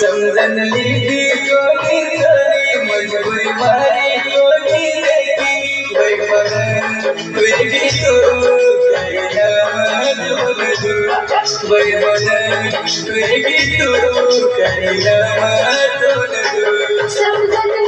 समझन लीधी कोनी तोरी मजबूरी मारी कोनी देखी वही मन तुझी तो कहना जोर दू वही मन तुझी तो कहना जोर दू।